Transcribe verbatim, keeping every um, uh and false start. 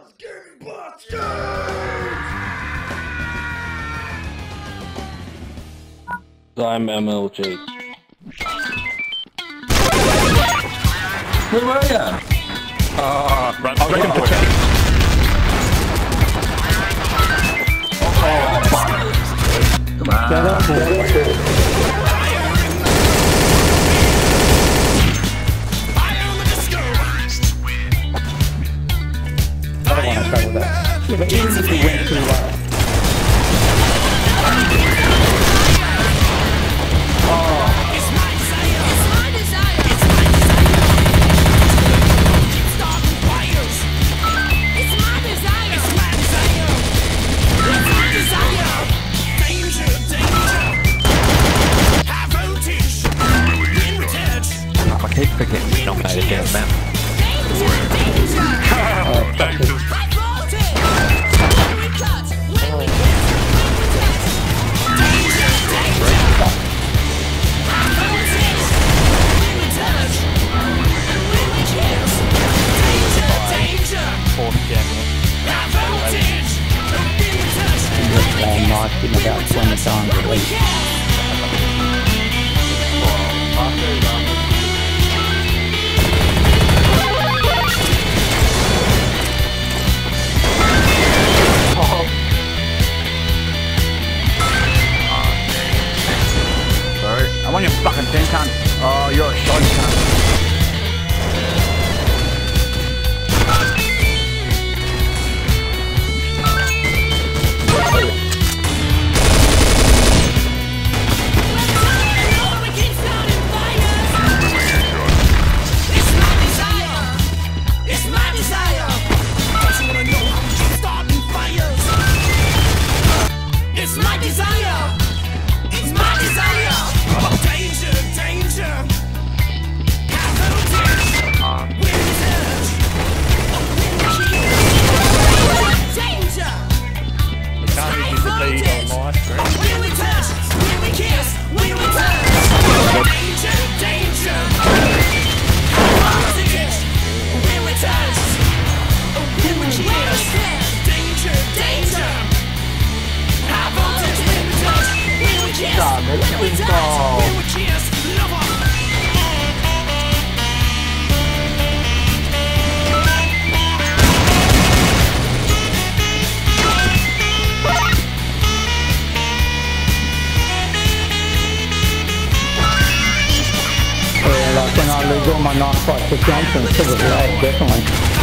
Lost Gaming Busters! I'm M L J. Where were ya? Uh, run, I'll run get him to for check. Come on. Get up, get up. I don't want to try with that. Yeah, but even if we went too low. I keep forgetting we nominated down the map. Playing knife in about twenty times at least. Sorry. I want your fucking thing, cunt. Oh, you're a shoddy cunt. Like when I lose all my nice fights for Johnson, it's because of the definitely.